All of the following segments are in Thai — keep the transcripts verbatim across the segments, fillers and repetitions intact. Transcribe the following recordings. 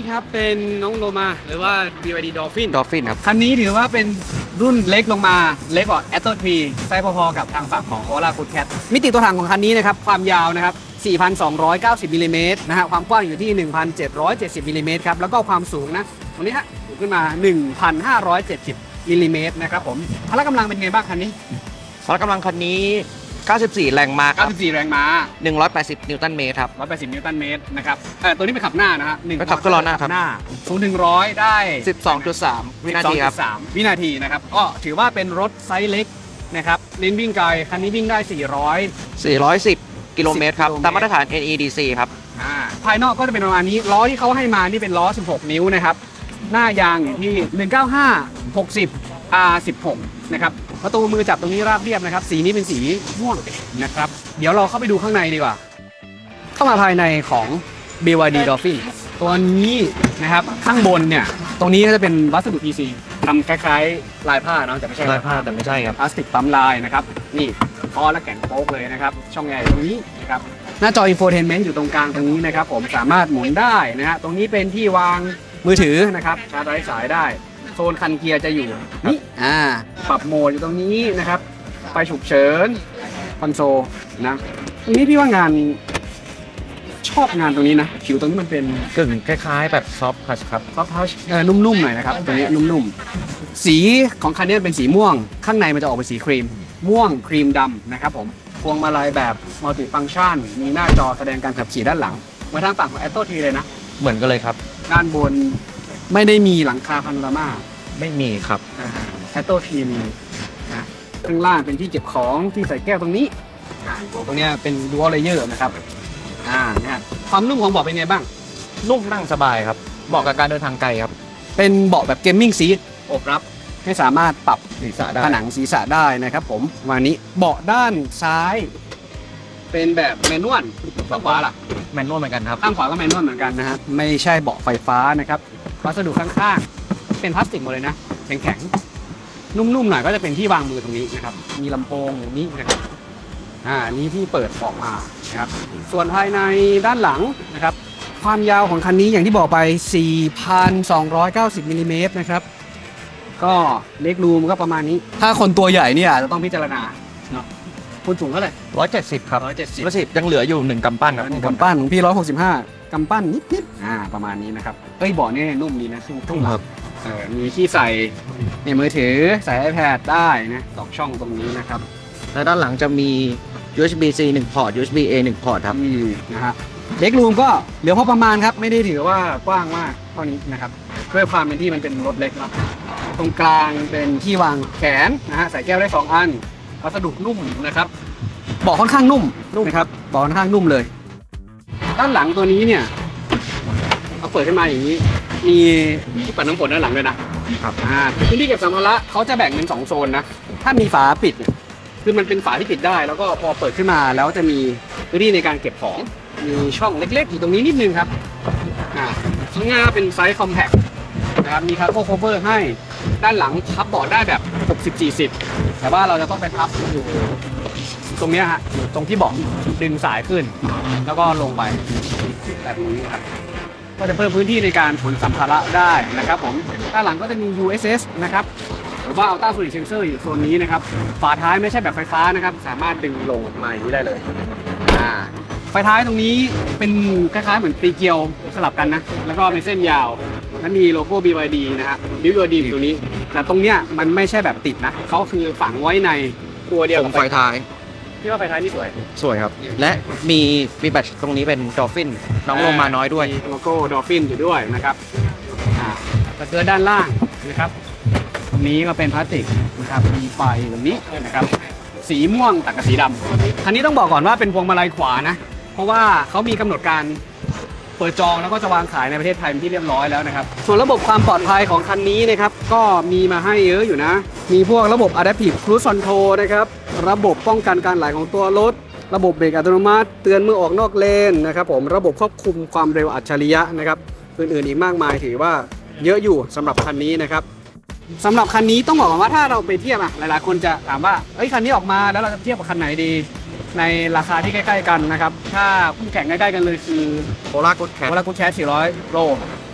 ครับเป็นน้องโลมาหรือว่า บี วาย ดี Dolphin Dolphin ครับคันนี้ถือว่าเป็นรุ่นเล็กลงมาเล็กกว่า Atto ทรี ไซส์พอๆกับทางฝั่งของ Corolla Good Cat มิติตัวถังของคันนี้นะครับความยาวนะครับ สี่พันสองร้อยเก้าสิบ มิลลิเมตรนะฮะความกว้างอยู่ที่ หนึ่งพันเจ็ดร้อยเจ็ดสิบ มิลลิเมตรครับแล้วก็ความสูงนะตรงนี้ฮะสูงขึ้นมา หนึ่งพันห้าร้อยเจ็ดสิบ มิลลิเมตรนะครับผมพละกำลังเป็นไงบ้างคันนี้พละกำลังคันนี้เก้าสิบสี่แรงม้าครับเก้าสิบสี่แรงม้าหนึ่งร้อยแปดสิบนิวตันเมตรครับหนึ่งร้อยแปดสิบนิวตันเมตรนะครับเออตัวนี้เป็นขับหน้านะฮะหนึ่งขับก็ล้อหน้าครับศูนย์ถึงร้อยได้สิบสองจุดสาม วินาทีครับสามวินาทีนะครับก็ถือว่าเป็นรถไซส์เล็กนะครับเน้นวิ่งไกลคันนี้วิ่งได้สี่ร้อยสี่ร้อยสิบ กิโลเมตรครับตามมาตรฐาน เอ็น อี ดี ซี ครับอ่าภายนอกก็จะเป็นประมาณนี้ล้อที่เขาให้มานี่เป็นล้อสิบหกนิ้วนะครับหน้ายางอยู่ที่หนึ่งเก้าห้า หกสิบ อาร์ สิบหก นะครับประตูมือจับตรงนี้ราบเรียบนะครับสีนี้เป็นสีม่วงนะครับเดี๋ยวเราเข้าไปดูข้างในดีกว่าเข้ามาภายในของ บี วาย ดี Dolphin ตัวนี้นะครับข้างบนเนี่ยตรงนี้ก็จะเป็นวัสดุ พี ซี ทำคล้ายๆลายผ้าเนาะแต่ไม่ใช่ลายผ้าแต่ไม่ใช่ครับพลาสติกปั๊มลายนะครับนี่ท่อและแก่นโป๊กเลยนะครับช่องแอร์ตรงนี้นะครับหน้าจอ Infotainment อยู่ตรงกลางตรงนี้นะครับผมสามารถหมุนได้นะฮะตรงนี้เป็นที่วางมือถือนะครับชาร์จไร้สายได้โซนคันเกียร์จะอยู่นี่อ่าปรับโหมดอยู่ตรงนี้นะครับไฟฉุกเฉินคอนโซลนะตรงนี้พี่ว่างานชอบงานตรงนี้นะผิวตรงนี้มันเป็นกึ่งคล้ายๆแบบซอฟต์ทัชครับซอฟต์ทัชเออนุ่มๆหน่อยนะครับตรงนี้นุ่มๆสีของคันนี้เป็นสีม่วงข้างในมันจะออกเป็นสีครีมม่วงครีมดำนะครับผมพวงมาลัยแบบมัลติฟังก์ชันมีหน้าจอแสดงการขับขี่ด้านหลังเหมือนทางฝั่งของ Atto ทรีเลยนะเหมือนกันเลยครับด้านบนไม่ได้มีหลังคาพาโนรามาไม่มีครับแอตโต้ทีมนะข้างล่างเป็นที่เก็บของที่ใส่แก้วตรงนี้ตรงนี้เป็นดูอัลเลเยอร์นะครับอ่าเนี่ยความนุ่มของเบาะเป็นไงบ้างนุ่มนั่งสบายครับเหมาะกับการเดินทางไกลครับเป็นเบาะแบบเกมมิ่งซีทอบรับให้สามารถปรับศีรษะได้ผนังศีรษะได้นะครับผมวันนี้เบาะด้านซ้ายเป็นแบบแมนนวลข้างขวาล่ะแมนนวลเหมือนกันครับข้างขวาก็แมนนวลเหมือนกันนะฮะไม่ใช่เบาะไฟฟ้านะครับวัสดุข้างๆเป็นพลาสติกหมดเลยนะแข็งๆนุ่มๆหน่อยก็จะเป็นที่วางมือตรงนี้นะครับมีลำโพงอย่างนี้นะครับอ่านี้ที่เปิดออกมานะครับส่วนภายในด้านหลังนะครับความยาวของคันนี้อย่างที่บอกไป สี่พันสองร้อยเก้าสิบ มิลลิเมตรนะครับก็เล็กรูมก็ประมาณนี้ถ้าคนตัวใหญ่เนี่ยจะต้องพิจารณาเนาะคุณสูงเท่าไหร่หนึ่งร้อยเจ็ดสิบครับหนึ่งร้อยเจ็ดสิบร้อยเจ็ดสิบยังเหลืออยู่หนึ่งกำปั้นครับกำปั้นของพี่หนึ่งร้อยหกสิบห้ากำปั้นนิดๆอ่าประมาณนี้นะครับเอ้ยเบาะนี่นุ่มดีนะนุ่มครับเออมีที่ใส่เนี่ยมือถือใส่ iPad ได้นะสองช่องตรงนี้นะครับและด้านหลังจะมี ยู เอส บี ซี หนึ่ง พอร์ต ยู เอส บี เอ หนึ่ง พอร์ตครับนะฮะเล็กรูมก็เหลือพอประมาณครับไม่ได้ถือว่ากว้างมากเท่านี้นะครับด้วยความเป็นที่มันเป็นรถเล็กเนาะตรงกลางเป็นที่วางแขนนะฮะใส่แก้วได้สองอันวัสดุนุ่มนะครับเบาะค่อนข้างนุ่มนะครับเบาะค่อนข้างนุ่มเลยด้านหลังตัวนี้เนี่ยเอาเปิดขึ้นมาอย่างนี้มีที่ปัดน้ำฝนด้านหลังด้วยนะครับอ่าพื้นที่เก็บสัมภาระเขาจะแบ่งเป็นสองโซนนะถ้ามีฝาปิดคือมันเป็นฝาที่ปิดได้แล้วก็พอเปิดขึ้นมาแล้วจะมีพื้นที่ในการเก็บของมีช่องเล็กๆอยู่ตรงนี้นิดนึงครับอ่าข้างหน้าเป็นไซส์คอมแพคนะครับมีคาร์โก้โคเวอร์ให้ด้านหลังพับเบาะได้แบบหกสิบ สี่สิบแต่ว่าเราจะต้องไปพับอยู่ตรงนี้ฮะตรงที่เบาะดึงสายขึ้นแล้วก็ลงไปแบบนี้ครับก็จะเพิ่มพื้นที่ในการขนสัมภาระได้นะครับผมด้านหลังก็จะมี ยู เอส เอส นะครับหรือว่า Ultra Sonic Sensor อยู่โซนนี้นะครับฝาท้ายไม่ใช่แบบไฟฟ้านะครับสามารถดึงลงมาอย่างนี้ได้เลยอ่าไฟท้ายตรงนี้เป็นคล้ายๆเหมือนตีเกลียวสลับกันนะแล้วก็เป็นเส้นยาวแล้วมีโลโก้ บี วาย ดี นะฮะ บี วาย ดี ตรงนี้แต่ตรงเนี้ยมันไม่ใช่แบบติดนะเขาคือฝังไว้ในตัวเดียวกับไฟท้ายพี่ว่าไฟท้ายนี่สวยสวยครับและมีมีแบตตรงนี้เป็น Dolphin น้องลงมาน้อยด้วยโลโก้ Dolphin อยู่ด้วยนะครับอ่าสเกิร์ตด้านล่างนะครับตรงนี้ก็เป็นพลาสติกนะครับมีไฟตรงนี้นะครับสีม่วงตัดกับสีดำคันนี้ต้องบอกก่อนว่าเป็นพวงมาลัยขวานะเพราะว่าเขามีกำหนดการเปิดจองแล้วก็จะวางขายในประเทศไทยเป็นที่เรียบร้อยแล้วนะครับส่วนระบบความปลอดภัยของคันนี้นะครับก็มีมาให้เยอะอยู่นะมีพวกระบบ Adaptive Cruise Control นะครับระบบป้องกันการไหลของตัวรถระบบเบรกอัตโนมัติเตือนเมื่อออกนอกเลนนะครับผมระบบควบคุมความเร็วอัจฉริยะนะครับอื่นๆอีกมากมายถือว่าเยอะอยู่สำหรับคันนี้นะครับสำหรับคันนี้ต้องบอกว่าถ้าเราไปเทียบอะหลายๆคนจะถามว่าเอ้ยคันนี้ออกมาแล้วเราจะเทียบกับคันไหนดีในราคาที่ใกล้ๆกันนะครับถ้าคู่แข่งใกล้ๆกันเลยคือ Corolla Good Cat Corolla Good Cat สี่ร้อย Pro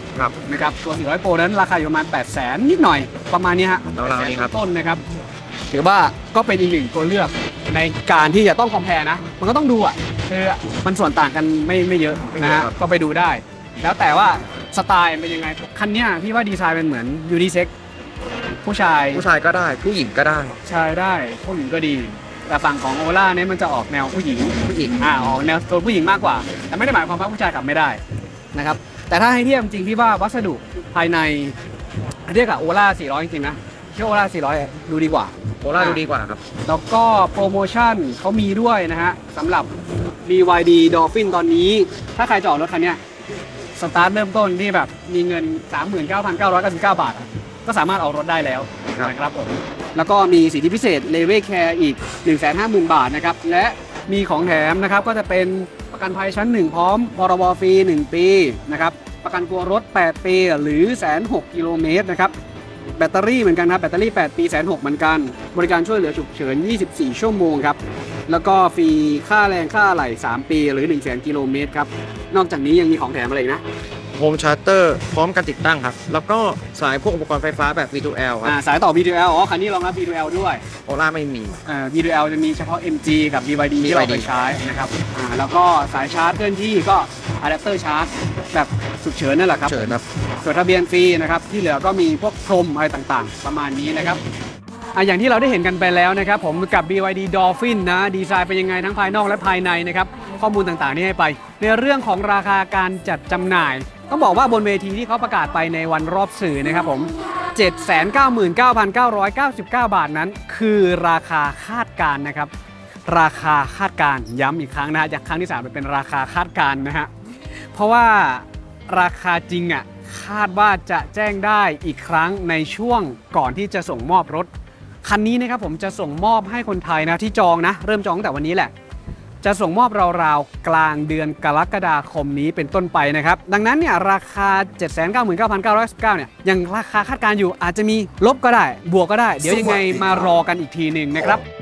ครับนะครับตัวสี่ร้อยโปรนั้นราคาอยู่ประมาณแปดแสนนิดหน่อยประมาณนี้ฮะราวๆนี้ครับต้นนะครับถือว่าก็เป็นอีกหนึ่งตัวเลือกในการที่จะต้องคอมเพลนะมันก็ต้องดูอ่ะคือมันส่วนต่างกันไม่ไม่เยอะนะฮะก็ไปดูได้ แล้วแต่ว่าสไตล์เป็นยังไงคันเนี้ยพี่ว่าดีไซน์เป็นเหมือนยูนิเซ็กผู้ชายผู้ชายก็ได้ผู้หญิงก็ได้ชายได้ผู้หญิงก็ดีแต่ฝั่งของโอล่าเนี่ยมันจะออกแนวผู้หญิงผู้หญิงอ่าออกแนวตัวผู้หญิงมากกว่า แต่ไม่ได้หมายความว่าผู้ชายขับไม่ได้นะครับแต่ถ้าให้เทียบจริงที่ว่าวัสดุภายในเรียกกับโอล่าสี่ร้อยจริงๆนะเชื่อโอล่าสี่ร้อยดูดีกว่าโอล่าดูดีกว่าครับแล้วก็โปรโมชั่นเขามีด้วยนะฮะสำหรับ บี วาย ดี Dolphin ตอนนี้ ถ้าใครจะออกรถคันเนี้ยสตาร์ทเริ่มต้นที่แบบมีเงิน สามหมื่นเก้าพันเก้าร้อยเก้าสิบเก้า บาทอะก็สามารถออกรถได้แล้วครับนะครับผมแล้วก็มีสิทธิพิเศษ Level Care อีก หนึ่งแสนห้าหมื่น บาทนะครับและมีของแถมนะครับก็จะเป็นประกันภัยชั้นหนึ่งพร้อมพรบฟรีหนึ่งปีนะครับประกันตัวรถแปดปีหรือ หนึ่งแสนหก กิโลเมตรนะครับแบตเตอรี่เหมือนกันครับแบตเตอรี่แปดปี หนึ่งแสนหก เหมือนกันบริการช่วยเหลือฉุกเฉินยี่สิบสี่ชั่วโมงครับแล้วก็ฟรีค่าแรงค่าอะไหล่สามปีหรือ หนึ่งแสน กิโลเมตรครับนอกจากนี้ยังมีของแถมอะไรอีกนะโฮมชาร์เตอร์พร้อมการติดตั้งครับ แล้วก็สายพวกอุปกรณ์ไฟฟ้าแบบ วี ทู แอล ครัอ่าบสายต่อ วี ทู แอล อ๋อคันนี้รองรับ วี ทู แอล ด้วยโอล่าไม่มีอ่า วี ทู แอล จะมีเฉพาะ เอ็ม จี กับ บี วาย ดี ที่เราเคยใช้นะครับอ่าแล้วก็สายชาร์จเคลื่อนที่ก็อะแดปเตอร์ชาร์จแบบฉุกเฉินนั่นแหละครับเฉินครับจดทะเบียนฟรีนะครับที่เหลือก็มีพวกพรมอะไรต่างๆ ประมาณนี้นะครับอ่ะอย่างที่เราได้เห็นกันไปแล้วนะครับผมกับ บี วาย ดี Dolphin นะดีไซน์เป็นยังไงทั้งภายนอกและภายในนะครับข้อมูลต่างๆที่ให้ไปในเรื่องของราคาการจัดจำหน่าย ต้องบอกว่าบนเวทีที่เขาประกาศไปในวันรอบสื่อนะครับผม เจ็ดแสนเก้าหมื่นเก้าพันเก้าร้อยเก้าสิบเก้า บาทนั้นคือราคาคาดการณ์นะครับราคาคาดการณ์ย้ำอีกครั้งนะฮะจากครั้งที่สามเป็นราคาคาดการณ์นะฮะเพราะว่าราคาจริงอ่ะคาดว่าจะแจ้งได้อีกครั้งในช่วงก่อนที่จะส่งมอบรถคันนี้นะครับผมจะส่งมอบให้คนไทยนะที่จองนะเริ่มจองตั้งแต่วันนี้แหละจะส่งมอบราวๆกลางเดือนกรกฎาคมนี้เป็นต้นไปนะครับดังนั้นเนี่ยราคา เจ็ดแสนเก้าหมื่นเก้าพันเก้าร้อยสิบเก้า เนี่ยยังราคาคาดการณ์อยู่อาจจะมีลบก็ได้บวกก็ได้เดี๋ยวยังไงมารอกันอีกทีหนึ่งนะครับ